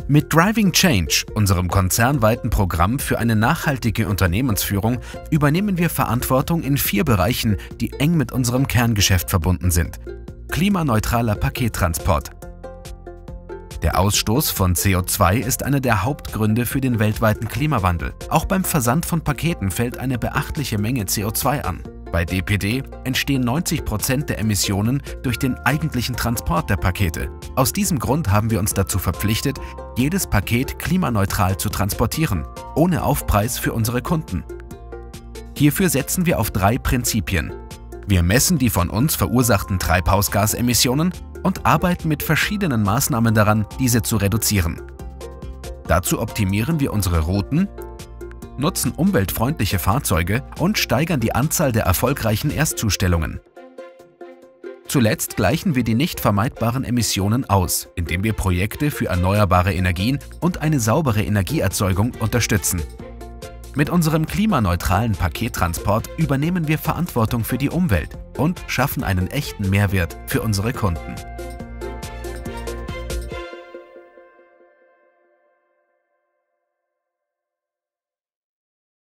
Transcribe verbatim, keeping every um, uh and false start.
Mit Driving Change, unserem konzernweiten Programm für eine nachhaltige Unternehmensführung, übernehmen wir Verantwortung in vier Bereichen, die eng mit unserem Kerngeschäft verbunden sind. Klimaneutraler Pakettransport. Der Ausstoß von C O zwei ist einer der Hauptgründe für den weltweiten Klimawandel. Auch beim Versand von Paketen fällt eine beachtliche Menge C O zwei an. Bei D P D entstehen neunzig Prozent der Emissionen durch den eigentlichen Transport der Pakete. Aus diesem Grund haben wir uns dazu verpflichtet, jedes Paket klimaneutral zu transportieren, ohne Aufpreis für unsere Kunden. Hierfür setzen wir auf drei Prinzipien. Wir messen die von uns verursachten Treibhausgasemissionen und arbeiten mit verschiedenen Maßnahmen daran, diese zu reduzieren. Dazu optimieren wir unsere Routen, nutzen umweltfreundliche Fahrzeuge und steigern die Anzahl der erfolgreichen Erstzustellungen. Zuletzt gleichen wir die nicht vermeidbaren Emissionen aus, indem wir Projekte für erneuerbare Energien und eine saubere Energieerzeugung unterstützen. Mit unserem klimaneutralen Pakettransport übernehmen wir Verantwortung für die Umwelt und schaffen einen echten Mehrwert für unsere Kunden.